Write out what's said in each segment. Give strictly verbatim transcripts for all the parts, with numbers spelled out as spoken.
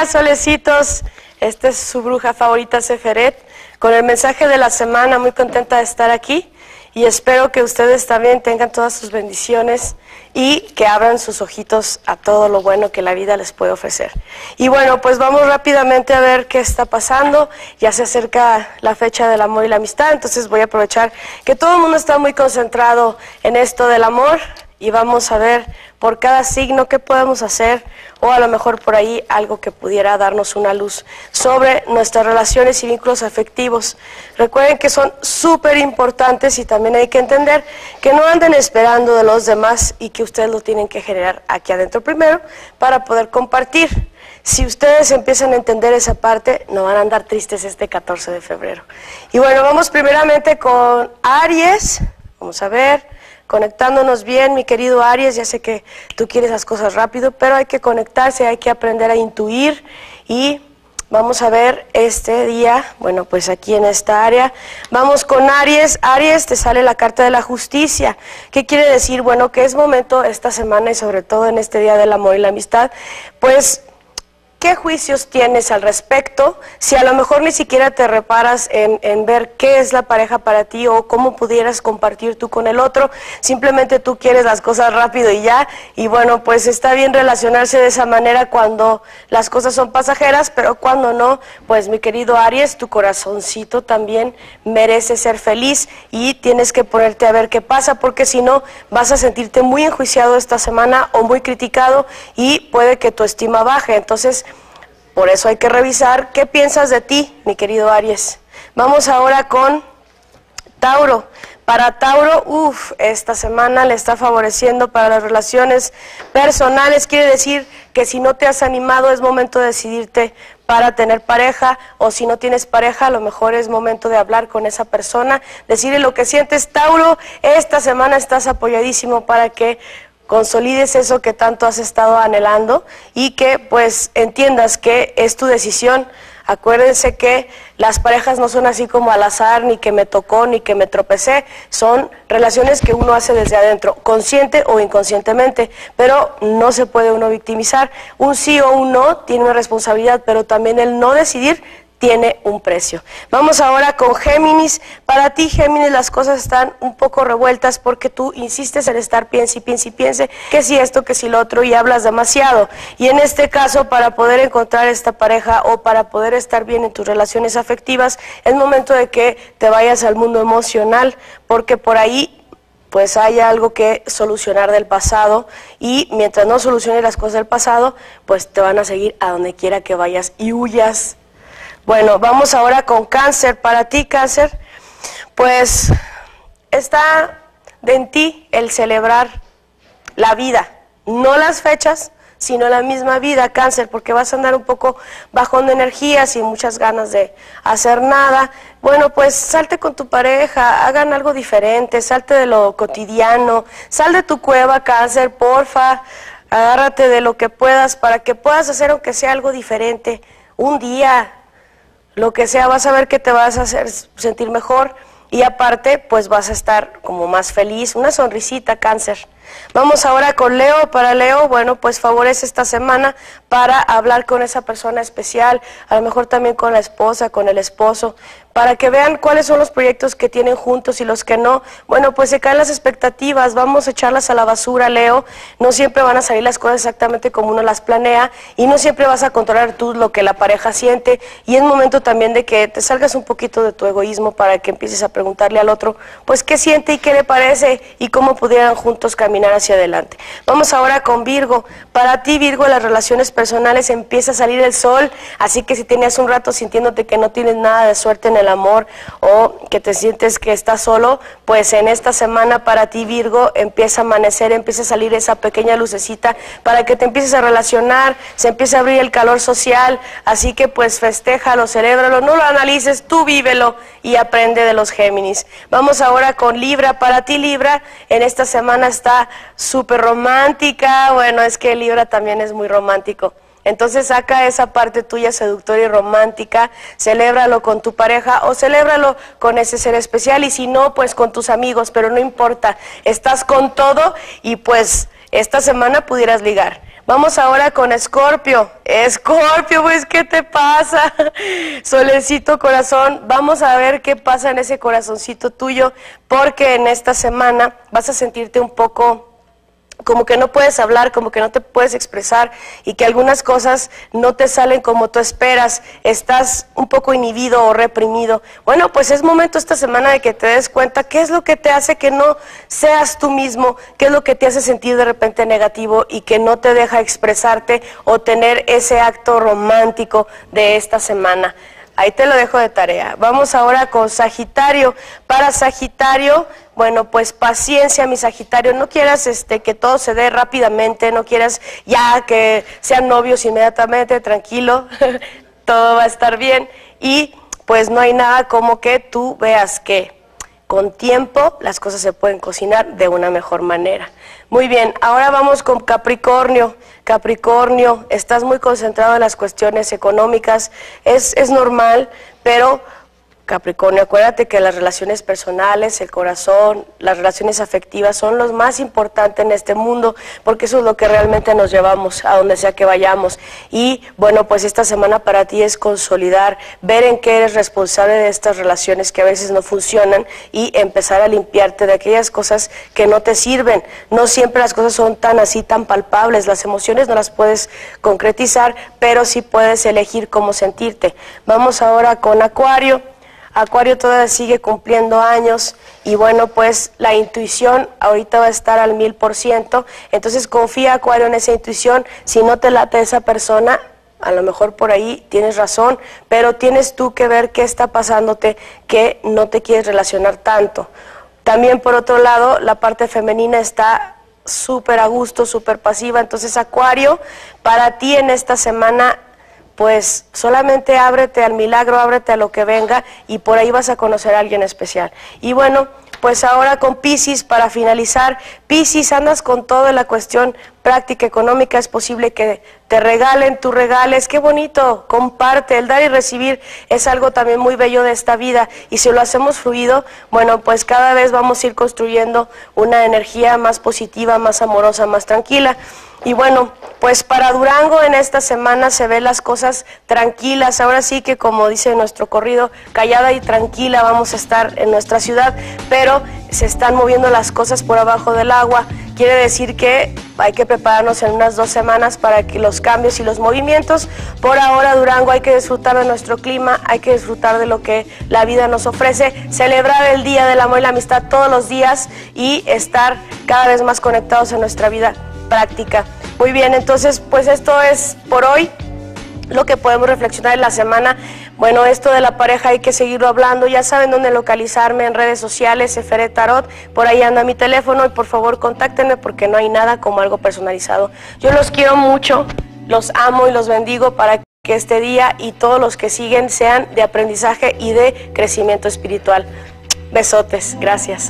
días, solecitos. Esta es su bruja favorita, Seferet, con el mensaje de la semana. Muy contenta de estar aquí y espero que ustedes también tengan todas sus bendiciones y que abran sus ojitos a todo lo bueno que la vida les puede ofrecer. Y bueno, pues vamos rápidamente a ver qué está pasando. Ya se acerca la fecha del amor y la amistad, entonces voy a aprovechar que todo el mundo está muy concentrado en esto del amor y vamos a ver por cada signo qué podemos hacer, o a lo mejor por ahí algo que pudiera darnos una luz sobre nuestras relaciones y vínculos afectivos. Recuerden que son súper importantes y también hay que entender que no anden esperando de los demás y que ustedes lo tienen que generar aquí adentro primero para poder compartir. Si ustedes empiezan a entender esa parte, no van a andar tristes este catorce de febrero. Y bueno, vamos primeramente con Aries. Vamos a ver, conectándonos bien, mi querido Aries. Ya sé que tú quieres las cosas rápido, pero hay que conectarse, hay que aprender a intuir. Y vamos a ver este día, bueno, pues aquí en esta área, vamos con Aries. Aries, te sale la carta de la justicia. ¿Qué quiere decir? Bueno, que es momento esta semana y sobre todo en este día del amor y la amistad, pues, ¿qué juicios tienes al respecto? Si a lo mejor ni siquiera te reparas en, en ver qué es la pareja para ti o cómo pudieras compartir tú con el otro, simplemente tú quieres las cosas rápido y ya, y bueno, pues está bien relacionarse de esa manera cuando las cosas son pasajeras, pero cuando no, pues mi querido Aries, tu corazoncito también merece ser feliz y tienes que ponerte a ver qué pasa, porque si no vas a sentirte muy enjuiciado esta semana o muy criticado y puede que tu estima baje. Entonces, por eso hay que revisar qué piensas de ti, mi querido Aries. Vamos ahora con Tauro. Para Tauro, uff, esta semana le está favoreciendo para las relaciones personales. Quiere decir que si no te has animado es momento de decidirte para tener pareja, o si no tienes pareja, a lo mejor es momento de hablar con esa persona, decirle lo que sientes. Tauro, esta semana estás apoyadísimo para que consolides eso que tanto has estado anhelando y que pues entiendas que es tu decisión. Acuérdense que las parejas no son así como al azar, ni que me tocó, ni que me tropecé, son relaciones que uno hace desde adentro, consciente o inconscientemente, pero no se puede uno victimizar. Un sí o un no tiene una responsabilidad, pero también el no decidir tiene un precio. Vamos ahora con Géminis. Para ti, Géminis, las cosas están un poco revueltas porque tú insistes en estar piense y piense y piense que si esto, que si lo otro, y hablas demasiado. Y en este caso, para poder encontrar esta pareja o para poder estar bien en tus relaciones afectivas, es momento de que te vayas al mundo emocional, porque por ahí pues hay algo que solucionar del pasado, y mientras no soluciones las cosas del pasado, pues te van a seguir a donde quiera que vayas y huyas. Bueno, vamos ahora con Cáncer. Para ti, Cáncer, pues está en ti el celebrar la vida, no las fechas, sino la misma vida, Cáncer, porque vas a andar un poco bajón de energía, sin muchas ganas de hacer nada. Bueno, pues salte con tu pareja, hagan algo diferente, salte de lo cotidiano, sal de tu cueva, Cáncer, porfa, agárrate de lo que puedas para que puedas hacer aunque sea algo diferente, un día, lo que sea, vas a ver que te vas a hacer sentir mejor y aparte pues vas a estar como más feliz, una sonrisita, Cáncer. Vamos ahora con Leo. Para Leo, bueno, pues favorece esta semana para hablar con esa persona especial, a lo mejor también con la esposa, con el esposo, para que vean cuáles son los proyectos que tienen juntos y los que no. Bueno, pues se caen las expectativas, vamos a echarlas a la basura, Leo. No siempre van a salir las cosas exactamente como uno las planea y no siempre vas a controlar tú lo que la pareja siente, y es momento también de que te salgas un poquito de tu egoísmo para que empieces a preguntarle al otro pues qué siente y qué le parece y cómo pudieran juntos caminar hacia adelante. Vamos ahora con Virgo. Para ti, Virgo, en las relaciones personales empieza a salir el sol, así que si tenías un rato sintiéndote que no tienes nada de suerte en el amor o que te sientes que estás solo, pues en esta semana para ti, Virgo, empieza a amanecer, empieza a salir esa pequeña lucecita para que te empieces a relacionar, se empieza a abrir el calor social, así que pues festéjalo, celébralo, no lo analices, tú vívelo y aprende de los Géminis. Vamos ahora con Libra. Para ti, Libra, en esta semana está súper romántica. Bueno, es que Libra también es muy romántico. Entonces saca esa parte tuya seductora y romántica, celébralo con tu pareja o celébralo con ese ser especial, y si no, pues con tus amigos, pero no importa, estás con todo y pues esta semana pudieras ligar. Vamos ahora con Escorpio. Escorpio, pues, ¿qué te pasa? Solecito corazón, vamos a ver qué pasa en ese corazoncito tuyo, porque en esta semana vas a sentirte un poco como que no puedes hablar, como que no te puedes expresar y que algunas cosas no te salen como tú esperas, estás un poco inhibido o reprimido. Bueno, pues es momento esta semana de que te des cuenta qué es lo que te hace que no seas tú mismo, qué es lo que te hace sentir de repente negativo y que no te deja expresarte o tener ese acto romántico de esta semana. Ahí te lo dejo de tarea. Vamos ahora con Sagitario. Para Sagitario, bueno, pues paciencia, mi Sagitario. No quieras este, que todo se dé rápidamente, no quieras ya que sean novios inmediatamente, tranquilo, todo va a estar bien. Y pues no hay nada como que tú veas que con tiempo las cosas se pueden cocinar de una mejor manera. Muy bien, ahora vamos con Capricornio. Capricornio, estás muy concentrado en las cuestiones económicas, es, es normal, pero Capricornio, acuérdate que las relaciones personales, el corazón, las relaciones afectivas son los más importantes en este mundo, porque eso es lo que realmente nos llevamos a donde sea que vayamos. Y bueno, pues esta semana para ti es consolidar, ver en qué eres responsable de estas relaciones que a veces no funcionan y empezar a limpiarte de aquellas cosas que no te sirven. No siempre las cosas son tan así, tan palpables, las emociones no las puedes concretizar, pero sí puedes elegir cómo sentirte. Vamos ahora con Acuario. Acuario todavía sigue cumpliendo años y bueno, pues la intuición ahorita va a estar al mil por ciento, entonces confía, Acuario, en esa intuición. Si no te late esa persona, a lo mejor por ahí tienes razón, pero tienes tú que ver qué está pasándote, que no te quieres relacionar tanto. También por otro lado, la parte femenina está súper a gusto, súper pasiva, entonces Acuario, para ti en esta semana, pues solamente ábrete al milagro, ábrete a lo que venga y por ahí vas a conocer a alguien especial. Y bueno, pues ahora con Piscis, para finalizar, Piscis, andas con toda la cuestión práctica, económica, es posible que te regalen, tú regales, qué bonito, comparte, el dar y recibir es algo también muy bello de esta vida y si lo hacemos fluido, bueno, pues cada vez vamos a ir construyendo una energía más positiva, más amorosa, más tranquila. Y bueno, pues para Durango en esta semana se ven las cosas tranquilas, ahora sí que como dice nuestro corrido, callada y tranquila vamos a estar en nuestra ciudad, pero se están moviendo las cosas por abajo del agua, quiere decir que hay que prepararnos en unas dos semanas para que los cambios y los movimientos. Por ahora Durango hay que disfrutar de nuestro clima, hay que disfrutar de lo que la vida nos ofrece, celebrar el Día del Amor y la Amistad todos los días y estar cada vez más conectados en nuestra vida práctica. Muy bien, entonces pues esto es por hoy lo que podemos reflexionar en la semana. Bueno, esto de la pareja hay que seguirlo hablando, ya saben dónde localizarme en redes sociales, Seferet Tarot, por ahí anda mi teléfono y por favor contáctenme porque no hay nada como algo personalizado. Yo los quiero mucho, los amo y los bendigo para que este día y todos los que siguen sean de aprendizaje y de crecimiento espiritual. Besotes, gracias.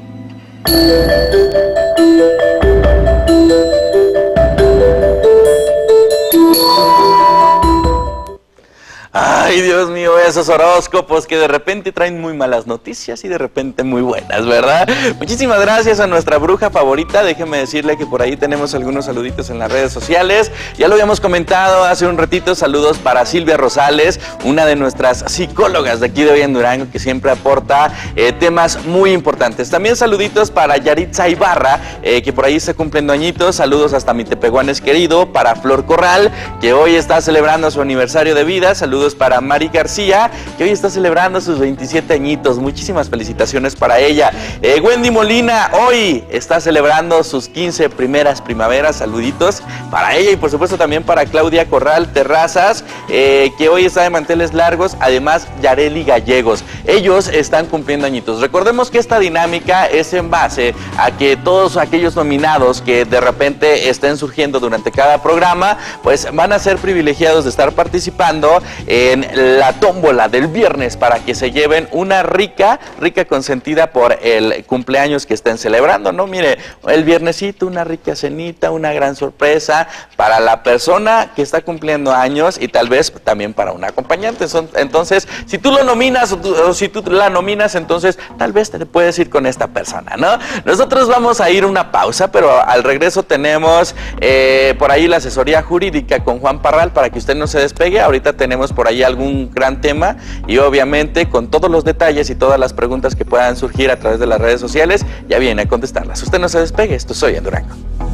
Ay, Dios mío, esos horóscopos que de repente traen muy malas noticias y de repente muy buenas, ¿verdad? Muchísimas gracias a nuestra bruja favorita. Déjenme decirle que por ahí tenemos algunos saluditos en las redes sociales. Ya lo habíamos comentado hace un ratito. Saludos para Silvia Rosales, una de nuestras psicólogas de aquí de hoy en Durango, que siempre aporta eh, temas muy importantes. También saluditos para Yaritza Ibarra, eh, que por ahí está cumpliendo añitos. Saludos hasta mi tepehuanes querido. Para Flor Corral, que hoy está celebrando su aniversario de vida. Saludos para Mari García, que hoy está celebrando sus veintisiete añitos. Muchísimas felicitaciones para ella. Eh, Wendy Molina hoy está celebrando sus quince primeras primaveras. Saluditos para ella y por supuesto también para Claudia Corral Terrazas, eh, que hoy está de manteles largos. Además, Yareli Gallegos. Ellos están cumpliendo añitos. Recordemos que esta dinámica es en base a que todos aquellos nominados que de repente estén surgiendo durante cada programa, pues van a ser privilegiados de estar participando en la tómbola del viernes para que se lleven una rica, rica consentida por el cumpleaños que estén celebrando, ¿no? Mire, el viernesito, una rica cenita, una gran sorpresa para la persona que está cumpliendo años y tal vez pues también para un acompañante. Entonces, si tú lo nominas o, tú, o si tú la nominas, entonces tal vez te puedes ir con esta persona, ¿no? Nosotros vamos a ir a una pausa, pero al regreso tenemos eh, por ahí la asesoría jurídica con Juan Parral para que usted no se despegue. Ahorita tenemos por ahí algún gran tema y obviamente con todos los detalles y todas las preguntas que puedan surgir a través de las redes sociales, ya viene a contestarlas. Usted no se despegue, esto soy en Durango.